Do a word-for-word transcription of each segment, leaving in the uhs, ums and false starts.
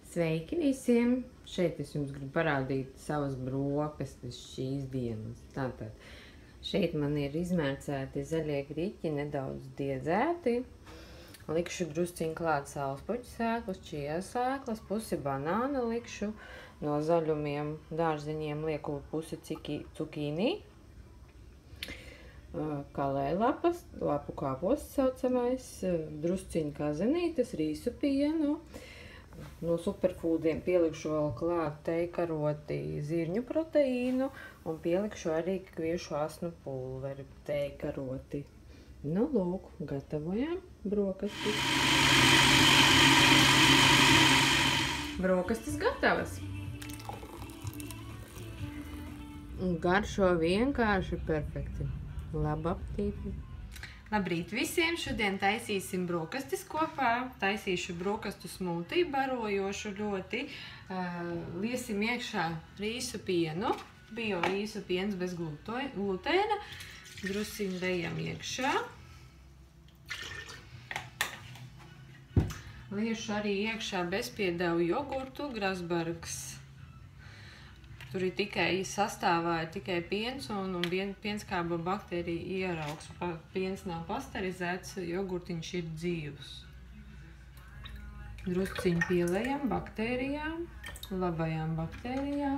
Sveiki visiem! Šeit es jums gribu parādīt savas brokastis šīs dienas. Tātad, šeit man ir izmērcēti zaļie griķi, nedaudz diedzēti. Likšu drusciņu klāt saulespuķu sēklas, čija sēklas, pusi banāna likšu. No zaļumiem dārziņiem lieku pusi cukīnī. Kalējlapas, lapu kāposts saucamais, drusciņu kazenītes, rīsu pienu. No superfūdiem pielikšu vēl klāt teikaroti zirņu proteīnu un pielikšu arī kviešu asnu pulveri teikaroti. Nu, lūk, gatavojam brokastis. Brokastis gatavas. Un garšo vienkārši perfekti. Labu apetīti! Labrīt visiem! Šodien taisīsim brokastis kopā. Taisīšu brokastu smūtiju, barojošu ļoti. Liesim iekšā rīsu pienu. Bio rīsu piens bez glutēna. Drusiņu lejam iekšā. Liešu arī iekšā bezpiedevu jogurtu, Grasbergs. Tur ir tikai sastāvā, ir tikai piens un, un pienskāba baktērija ieraugs. Piens nav pasterizēts, jogurtiņš ir dzīvs. Drusciņu pielējam baktērijām, labajām baktērijām.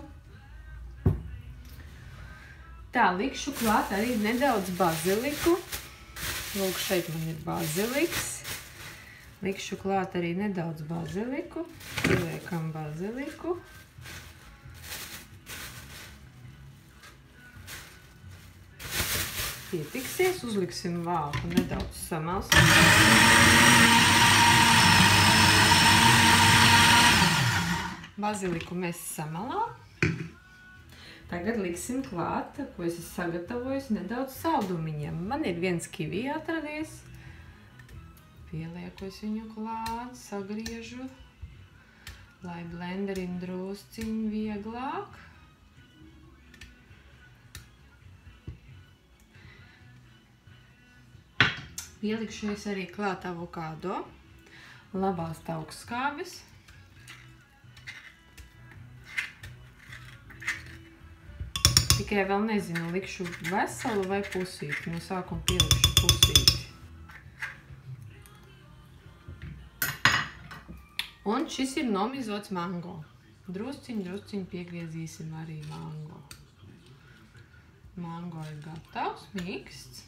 Tā, likšu klāt arī nedaudz baziliku. Lūk, šeit man ir baziliks. Likšu klāt arī nedaudz baziliku. Pieliekam baziliku. Pietiksies, uzliksim vāku, nedaudz samalsim. Baziliku mēs samalām. Tagad liksim klāt, ko es esmu sagatavojis, nedaudz saldumiņiem. Man ir viens kivī atradies. Pielieku es viņu klāt, sagriežu, lai blenderim drusciņu vieglāk. Pielikšu es arī klāt avokado, labās taukskābes. Tikai vēl nezinu, likšu veselu vai pusīti. No sākuma pielikšu pusīti. Un šis ir nomizots mango. Drusciņu, drusciņu piegriezīsim arī mango. Mango ir gatavs, mīksts.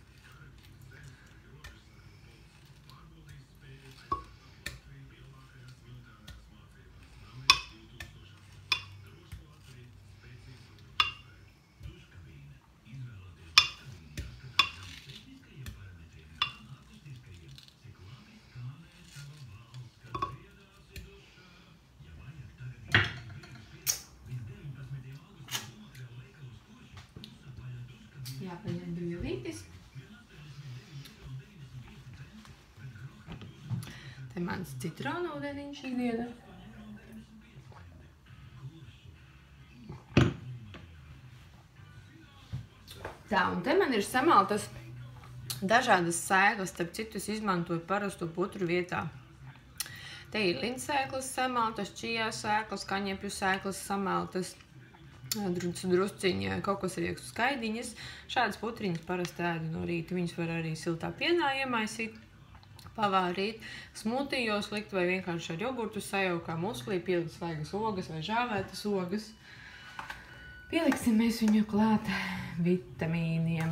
Jāpaņem brīvītis. Te mans citronu ūdeniņš ikdiena. Tā, un te man ir samaltas dažādas sēklas, starp citu es izmantoju parasto putru vietā. Te ir lindsēklas samaltas, čijā sēklas, kaņepju sēklas samaltas, drusciņa kokosriekstu skaidiņas. Šādas putriņas parasti ēdu no rīta. Viņas var arī siltā pienā iemaisīt, pavārīt, smūtijos likt vai vienkārši ar jogurtu sajaukt kā muslī, pielikt svaigas ogas vai žāvētas ogas. Pieliksim mēs viņu klāt vitamīniem.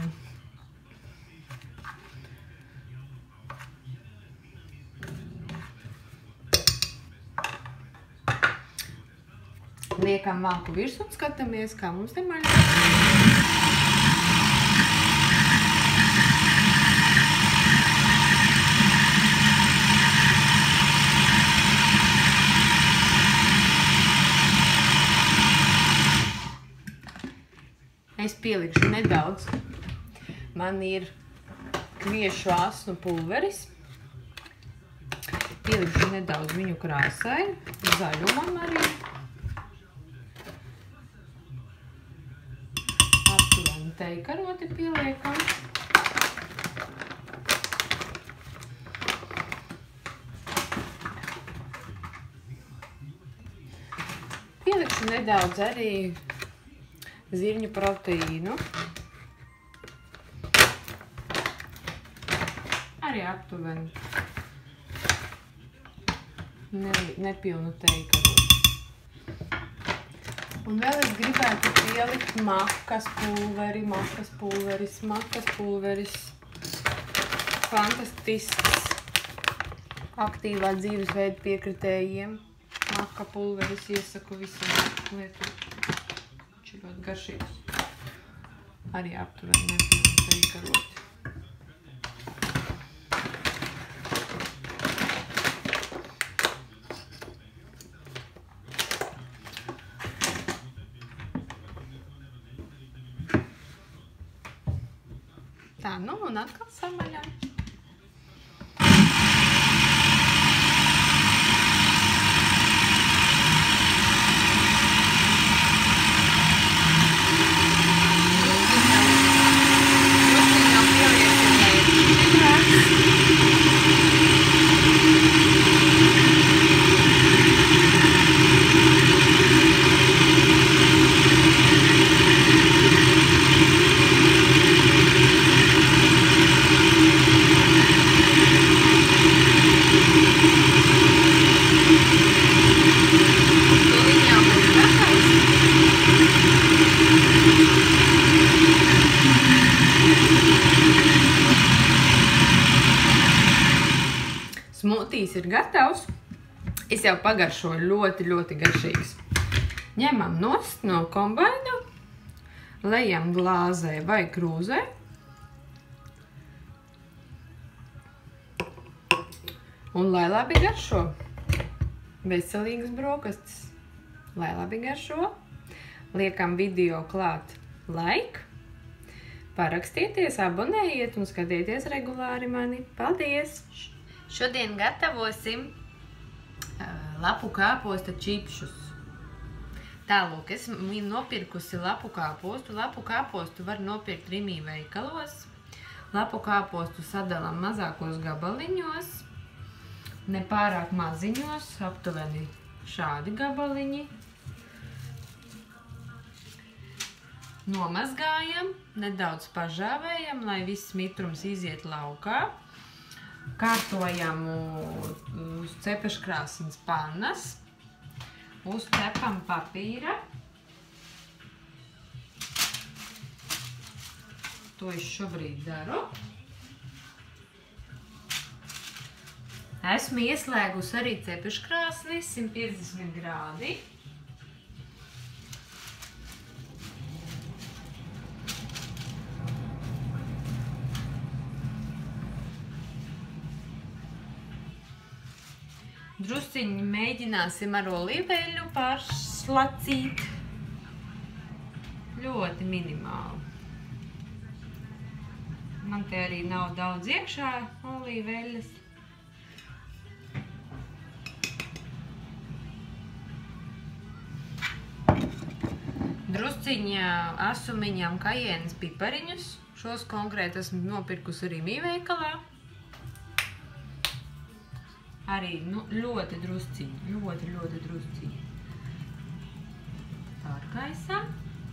Liekam vāku virsmu un skatāmies, kā mums te maļ. Es pielikšu nedaudz. Man ir kviešu asnu pulveris. Pielikšu nedaudz viņu krāsai, zaļumam arī. Teikaroti pieliekam. ielikšu nedaudz arī zirņu proteīnu. Arī aptuveni ne, nepilnu teikalu. Un vēl es gribētu pielikt makas pulveri, makas pulveris, makas pulveris. Fantastisks aktīvā dzīvesveida piekritējiem. Maka pulveris iesaku visiem lietot. Viņš ir ļoti garšīgs. Arī aptuveni nepilnu teikaroti. Tā, nu un atkal samaļam. Smūtijs ir gatavs. Es jau pagaršoju ļoti, ļoti garšīgs. Ņemam nost no kombaina, lejam glāzē vai krūzē. Un lai labi garšo. Veselīgas brokastis. Lai labi garšo. Liekam video klāt like. Parakstieties, abonējiet un skatieties regulāri mani. Paldies! Šodien gatavosim uh, lapu kāposta čipšus. Tālūk, es nopirkusi lapu kāpostu. Lapu kāpostu var nopirkt Rimī veikalos. Lapu kāpostu sadalam mazākos gabaliņos, ne pārāk maziņos, aptuveni šādi gabaliņi. Nomazgājam, nedaudz pažāvējam, lai viss mitrums iziet laukā. Kārtojam uz cepeškrāsnes pannas, uzcepam papīra. To es šobrīd daru. Esmu ieslēgusi arī cepeškrāsni simt piecdesmit grādi. Drusciņi mēģināsim ar olīveļu pārslacīt. Ļoti minimāli. Man te arī nav daudz iekšā olīveļas. Drusciņi asumiņam kajienes pipariņus. Šos konkrēti esmu nopirkusi Rimī veikalā. Arī nu, ļoti drusciņi, ļoti, ļoti drusciņi. Pārkaisam.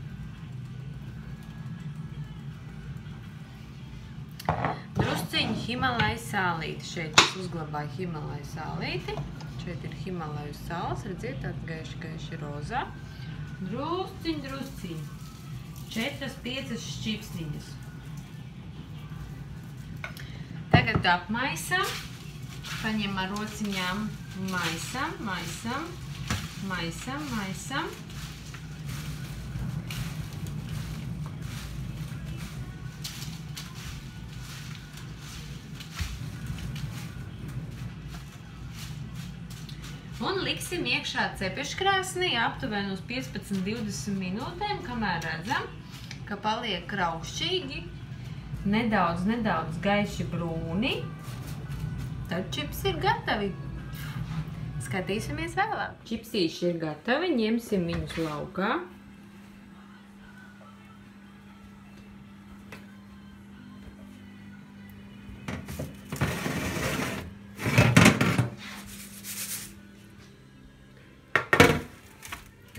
Drusciņi Himalajas sālīti. Šeit es uzglabāju Himalajas sālīti. Šeit ir Himalajas sāls, redziet, tāds gaiši, gaiši rozā. Drusciņi, drusciņi. Četras, piecas šķipsniņas. Tagad apmaisam. Paņem ar rociņām, maisam, maisam, maisam, maisam. Un liksim iekšā cepeškrāsnī aptuveni uz piecpadsmit līdz divdesmit minūtēm, kamēr redzam, ka paliek kraukšķīgi, nedaudz, nedaudz gaiši brūni. Tad čips ir gatavi. Skatīsimies vēlāk. Čipsīši ir gatavi, ņemsim viņus laukā.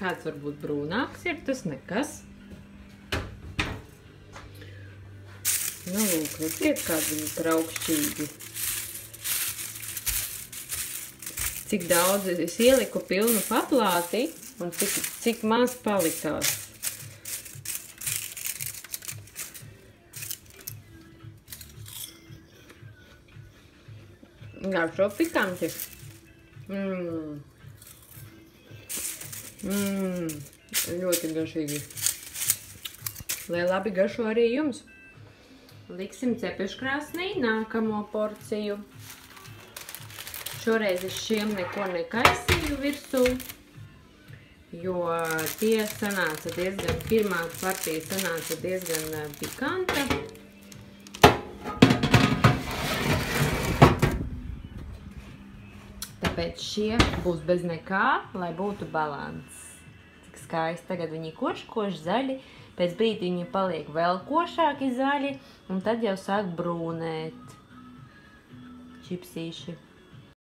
šāds varbūt brūnāks ir, tas nekas. Nu, lūk, redziet, kādi viņi traukšķīgi. Cik daudz es ieliku pilnu paplāti un cik, cik maz palikās. Garšo pikanti. Mmm. Mmm. Ļoti garšīgi. Lai labi garšo arī jums. Liksim cepeškrāsnī nākamo porciju. Šoreiz es šiem neko nekaisīju virsū, jo tie sanāca diezgan, pirmā partija sanāca diezgan pikanta. Tāpēc šie būs bez nekā, lai būtu balans. Cik skaisti tagad viņi koši, koši zaļi, pēc brīdi viņi paliek vēl košāki zaļi, un tad jau sāk brūnēt čipsīši.